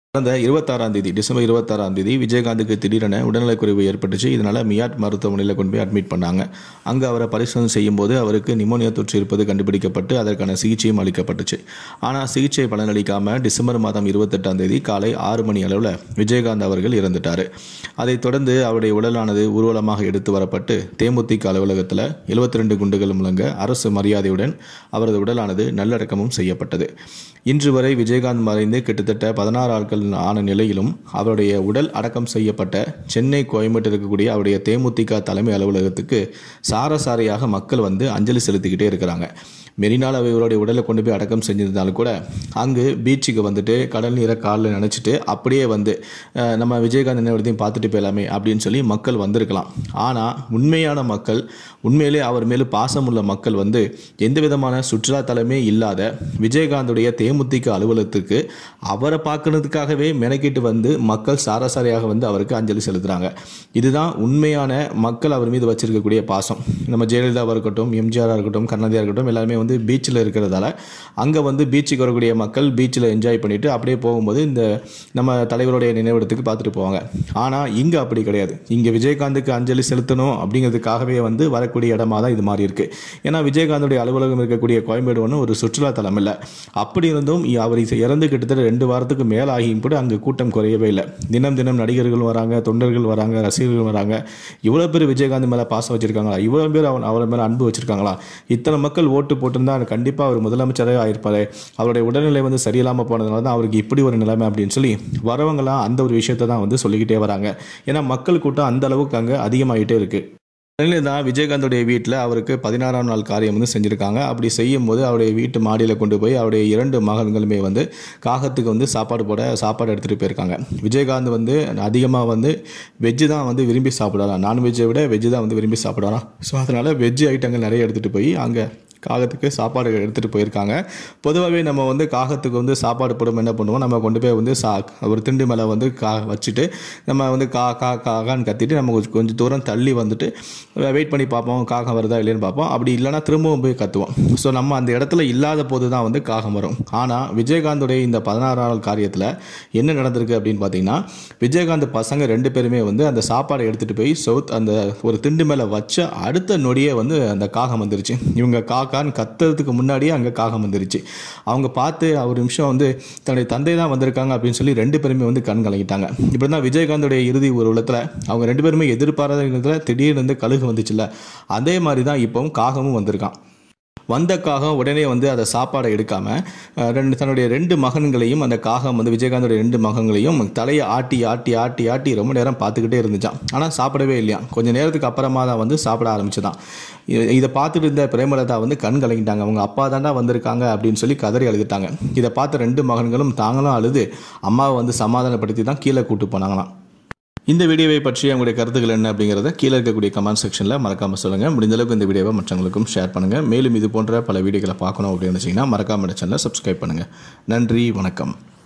கடந்த 26ஆம் தேதி டிசம்பர் 26ஆம் தேதி விஜயகாந்துக்கு திடீரென உடல்நலக்குறைவு ஏற்பட்டுச்சு. இதனால் மியாட் மருத்துவமனையில் கொண்டு போய் அட்மிட் பண்ணாங்க. அங்கே அவரை பரிசோதனை செய்யும்போது அவருக்கு நிமோனியா தொற்று இருப்பது கண்டுபிடிக்கப்பட்டு அதற்கான சிகிச்சையும் அளிக்கப்பட்டுச்சு. ஆனால் சிகிச்சை பலனளிக்காமல் டிசம்பர் மாதம் 28ஆம் தேதி காலை 6 மணி அளவில் விஜயகாந்த் அவர்கள் இறந்துட்டார். அதைத் தொடர்ந்து அவருடைய உடலானது ஊர்வலமாக எடுத்து வரப்பட்டு தேமுதிக அலுவலகத்தில் 72 குண்டுகள் முழங்க அரசு மரியாதையுடன் அவரது உடலானது நல்லடக்கமும் செய்யப்பட்டது. இன்று வரை விஜயகாந்த் மறைந்து கிட்டத்தட்ட 16 ஆட்கள் ஆன நிலையிலும் அவருடைய உடல் அடக்கம் செய்யப்பட்ட சென்னை கோயம்பேட்டில் இருக்கக்கூடிய அவருடைய தேமுதிக தலைமை அலுவலகத்துக்கு சாரசாரியாக மக்கள் வந்து அஞ்சலி செலுத்திக்கிட்டே இருக்கிறாங்க. மெரினால இவருடைய உடலை கொண்டு போய் அடக்கம் செஞ்சிருந்தாலும் கூட அங்கு பீச்சுக்கு வந்துட்டு கடல் நீரை காலில் நினச்சிட்டு அப்படியே வந்து நம்ம விஜயகாந்த் நினைவுத்தையும் பார்த்துட்டு போயிடலாமே அப்படின்னு சொல்லி மக்கள் வந்திருக்கலாம். ஆனால் உண்மையான மக்கள், உண்மையிலே அவர் மேலே பாசமுள்ள மக்கள் வந்து எந்த விதமான சுற்றுலா தலமே இல்லாத விஜயகாந்துடைய தேமுதிக அலுவலகத்துக்கு அவரை பார்க்கறதுக்காகவே மெனக்கிட்டு வந்து மக்கள் சாரசாரியாக வந்து அவருக்கு அஞ்சலி செலுத்துகிறாங்க. இதுதான் உண்மையான மக்கள் அவர் மீது வச்சிருக்கக்கூடிய பாசம். நம்ம ஜெயலலிதாவாக இருக்கட்டும், எம்ஜிஆராக இருக்கட்டும், கருணாநிதியாக இருக்கட்டும், எல்லாருமே வந்து பீச்சில் இருக்கிறதால அங்கே வந்து பீச்சுக்கு வரக்கூடிய மக்கள் பீச்சில் என்ஜாய் பண்ணிவிட்டு அப்படியே போகும்போது இந்த நம்ம தலைவருடைய நினைவிடத்துக்கு பார்த்துட்டு போவாங்க. ஆனால் இங்கே அப்படி கிடையாது. இங்கே விஜயகாந்துக்கு அஞ்சலி செலுத்தணும் அப்படிங்கிறதுக்காகவே வந்து வரக்கூடிய இடமா தான் இது மாதிரி இருக்குது. ஏன்னா விஜயகாந்துடைய அலுவலகம் இருக்கக்கூடிய கோயம்பேடு ஒன்று ஒரு சுற்றுலா தலம் இல்லை. அப்படி இருந்தும் அவர் இறந்து கிட்டத்தட்ட 2 வாரத்துக்கு மேல் ஆகியும் கூட அங்கே கூட்டம் குறையவே இல்லை. தினம் தினம் நடிகர்கள் வராங்க, தொண்டர்கள் வராங்க, ரசிகர்கள் வராங்க. இவ்வளோ பேர் விஜயகாந்த் மேலே பாசம் வச்சுருக்காங்களா? இவ்வளோ பேர் அவர் மேலே அன்பு வச்சுருக்காங்களா? இத்தனை மக்கள் ஓட்டு போட்டிருந்தா கண்டிப்பாக அவர் முதலமைச்சரே ஆயிருப்பாரு. அவருடைய உடல்நிலை வந்து சரியில்லாமல் போனதுனால தான் அவருக்கு இப்படி ஒரு நிலைமை அப்படின்னு சொல்லி வரவங்களாம் அந்த ஒரு விஷயத்தை தான் வந்து சொல்லிக்கிட்டே வராங்க. ஏன்னா மக்கள் கூட்டம் அந்த அளவுக்கு அங்கே அதிகமாகிட்டே இருக்கு. அதனால தான் விஜயகாந்துடைய வீட்டில் அவருக்கு 16ஆம் நாள் காரியம் வந்து செஞ்சுருக்காங்க. அப்படி செய்யும் போது அவருடைய வீட்டு மாடியில் கொண்டு போய் அவருடைய 2 மகன்களுமே வந்து காகத்துக்கு வந்து சாப்பாடு எடுத்துகிட்டு போயிருக்காங்க. விஜயகாந்த் வந்து அதிகமாக வந்து வெஜ்ஜு தான் வந்து விரும்பி சாப்பிடலாம். நான்வெஜ்ஜை விட வெஜ்ஜு தான் வந்து விரும்பி சாப்பிடலாம். ஸோ அதனால் வெஜ்ஜு ஐட்டங்கள் நிறைய எடுத்துகிட்டு போய் அங்கே காகத்துக்கு சாப்பாடு எடுத்துகிட்டு போயிருக்காங்க. பொதுவாகவே நம்ம வந்து காகத்துக்கு வந்து சாப்பாடு போடும் என்ன பண்ணுவோம், நம்ம கொண்டு போய் வந்து ஒரு திண்டு மேலே வந்து வச்சுட்டு நம்ம வந்து காகான்னு கத்திட்டு நம்ம கொஞ்சம் தூரம் தள்ளி வந்துட்டு வெயிட் பண்ணி பார்ப்போம் காகம் வருதா இல்லைன்னு பார்ப்போம். அப்படி இல்லைனா திரும்பவும் போய் கத்துவோம். ஸோ நம்ம அந்த இடத்துல இல்லாத போது தான் வந்து காகம் வரும். ஆனால் விஜயகாந்துடைய இந்த 16ஆம் நாள் காரியத்தில் என்ன நடந்திருக்கு அப்படின்னு பார்த்தீங்கன்னா, விஜயகாந்த் பசங்க 2 பேருமே வந்து அந்த சாப்பாடை எடுத்துகிட்டு போய் அந்த ஒரு திண்டு மேலே வச்ச அடுத்த நொடியே வந்து அந்த காகம் வந்துருச்சு. இவங்க காக்கான்னு கத்துறதுக்கு முன்னாடியே அங்கே காகம் வந்துருச்சு. அவங்க பார்த்து ஒரு நிமிஷம் வந்து தன்னுடைய தந்தை தான் வந்திருக்காங்க அப்படின்னு சொல்லி 2 பேருமே வந்து கண் கலங்கிட்டாங்க. இப்படி தான் விஜயகாந்துடைய இறுதி ஊர்வலத்தில் அவங்க 2 பேருமே எதிர்பாராத இடத்துல திடீர்னு வந்து கழுகு வந்துச்சுல்ல, அதே மாதிரி தான் இப்போவும் காகமும் வந்திருக்கான். வந்த காகம் உடனே வந்து அதை சாப்பாடை எடுக்காமல் தன்னுடைய 2 மகன்களையும் அந்த காகம் வந்து விஜயகாந்தோடைய 2 மகன்களையும் தலையை ஆட்டி ஆட்டி ஆட்டி ஆட்டி ரொம்ப நேரம் பார்த்துக்கிட்டே இருந்துச்சான். ஆனால் சாப்பிடவே இல்லையா. கொஞ்சம் நேரத்துக்கு அப்புறமா தான் வந்து சாப்பிட ஆரம்பிச்சுதான். இதை பார்த்துட்டு இருந்த பிரேமலதா வந்து கண் கலங்கிட்டாங்க. அவங்க அப்பா தாண்டா வந்திருக்காங்க அப்படின்னு சொல்லி கதறி அழுதுட்டாங்க. இதை பார்த்த 2 மகன்களும் தாங்களும் அழுது அம்மாவை வந்து சமாதானப்படுத்தி தான் கீழே கூட்டு போனாங்களாம். இந்த வீடியோவை பற்றி உங்களுடைய கருத்துக்கள் என்ன அப்படிங்கிறத கீழே இருக்கக்கூடிய கமெண்ட் செக்ஷனில் மறக்காமல் சொல்லுங்கள். முடிந்தளவுக்கு இந்த வீடியோவை மற்றவங்களுக்கும் ஷேர் பண்ணுங்கள். மேலும் இது போன்ற பல வீடியோக்களை பார்க்கணும் அப்படின்னு நினச்சிங்கன்னா மறக்காமல் சேனலை சப்ஸ்கிரைப் பண்ணுங்கள். நன்றி, வணக்கம்.